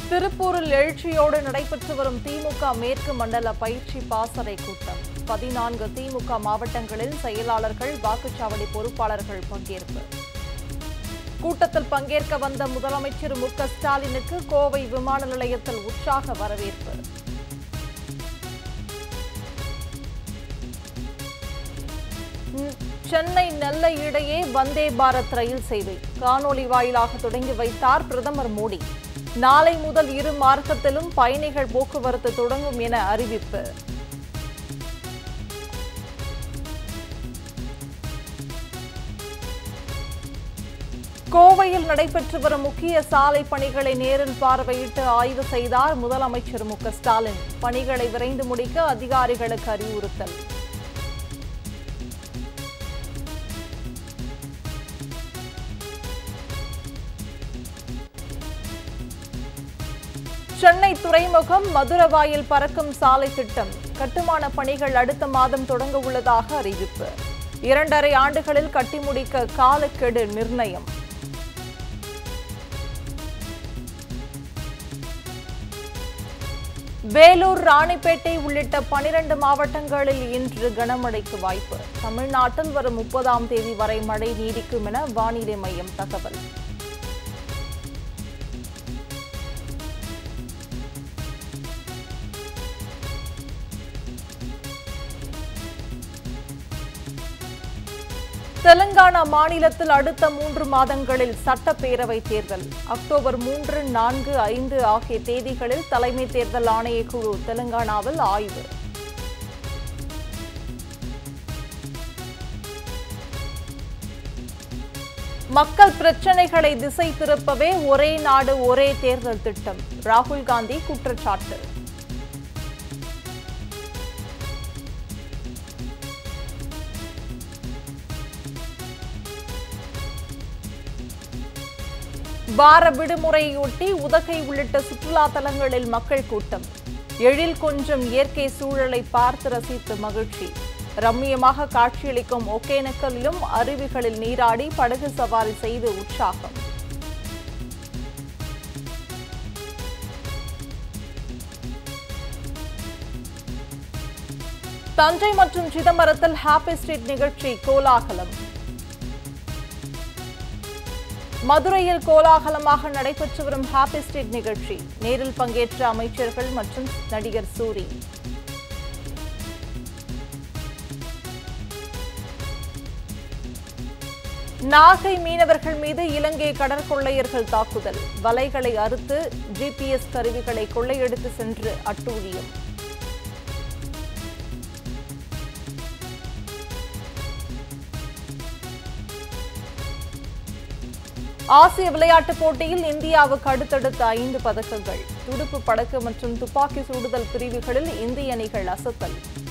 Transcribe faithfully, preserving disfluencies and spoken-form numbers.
திருப்பூரில் எழுச்சியோடு நடைபெற்று வரும் திமுக மேற்கு மண்டல பயிற்சி பாசறை கூட்டம். பதினான்கு திமுக மாவட்டங்களில் செயலாளர்கள், வாக்குச்சாவடி பொறுப்பாளர்கள் பங்கேற்பு. கூட்டத்தில் பங்கேற்க வந்த முதலமைச்சர் எம் க ஸ்டாலினுக்கு கோவை விமான நிலையத்தில் உற்சாக வரவேற்பு. சென்னை நெல்லை இடையே வந்தே பாரத் ரயில் சேவை காணொலி வாயிலாக தொடங்கி வைத்தார் பிரதமர் மோடி. நாளை முதல் இரு மார்க்கத்திலும் பயணிகள் போக்குவரத்து தொடங்கும் என அறிவிப்பு. கோவையில் நடைபெற்று வரும் முக்கிய சாலை பணிகளை நேரில் பார்வையிட்டு ஆய்வு செய்தார் முதலமைச்சர் எம் க ஸ்டாலின். பணிகளை விரைந்து முடிக்க அதிகாரிகளுக்கு அறிவுறுத்தல். சென்னை துறைமுகம் மதுரவாயில் பறக்கும் சாலை திட்டம் கட்டுமான பணிகள் அடுத்த மாதம் தொடங்க உள்ளதாக அறிவிப்பு. இரண்டரை ஆண்டுகளில் கட்டி முடிக்க காலக்கெடு நிர்ணயம். வேலூர், ராணிப்பேட்டை உள்ளிட்ட பனிரண்டு மாவட்டங்களில் இன்று கனமழைக்கு வாய்ப்பு. தமிழ்நாட்டில் வரும் முப்பதாம் தேதி வரை மழை நீடிக்கும் என வானிலை மையம் தகவல். தெலுங்கானா மாநிலத்தில் அடுத்த மூன்று மாதங்களில் சட்டப்பேரவை தேர்தல். அக்டோபர் மூன்று, நான்கு, ஐந்து ஆகிய தேதிகளில் தலைமை தேர்தல் ஆணையக்குழு தெலுங்கானாவில் ஆய்வு. மக்கள் பிரச்சினைகளை திசை திருப்பவே ஒரே நாடு ஒரே தேர்தல் திட்டம். ராகுல் காந்தி குற்றச்சாட்டு. வார விடுமுறையொட்டி உதகை உள்ளிட்ட சுற்றுலா தலங்களில் மக்கள் கூட்டம். எழில் கொஞ்சம் இயற்கை சூழலை பார்த்து ரசித்து மகிழ்ச்சி. ரம்மியமாக காட்சியளிக்கும் ஒகேனக்கலிலும் அருவிகளில் நீராடி படகு சவாரி செய்து உற்சாகம். தஞ்சை மற்றும் சிதம்பரத்தில் ஹாப்பி ஸ்ட்ரீட் நிகழ்ச்சி கோலாகலம். மதுரையில் கோலாகலமாக நடைபெற்று வரும் ஹாப்பி ஸ்ட்ரீட் நிகழ்ச்சி. நேரில் பங்கேற்ற அமைச்சர்கள் மற்றும் நடிகர் சூரி. நாகை மீனவர்கள் மீது இலங்கை கடற்கொள்ளையர்கள் தாக்குதல். வலைகளை அறுத்து ஜிபிஎஸ் கருவிகளை கொள்ளையடித்து சென்று அட்டூழியம். ஆசிய விளையாட்டுப் போட்டியில் இந்தியாவுக்கு அடுத்தடுத்த ஐந்து பதக்கங்கள். துடுப்பு படகு மற்றும் துப்பாக்கி சுடுதல் பிரிவுகளில் இந்திய அணிகள் அசத்தல்.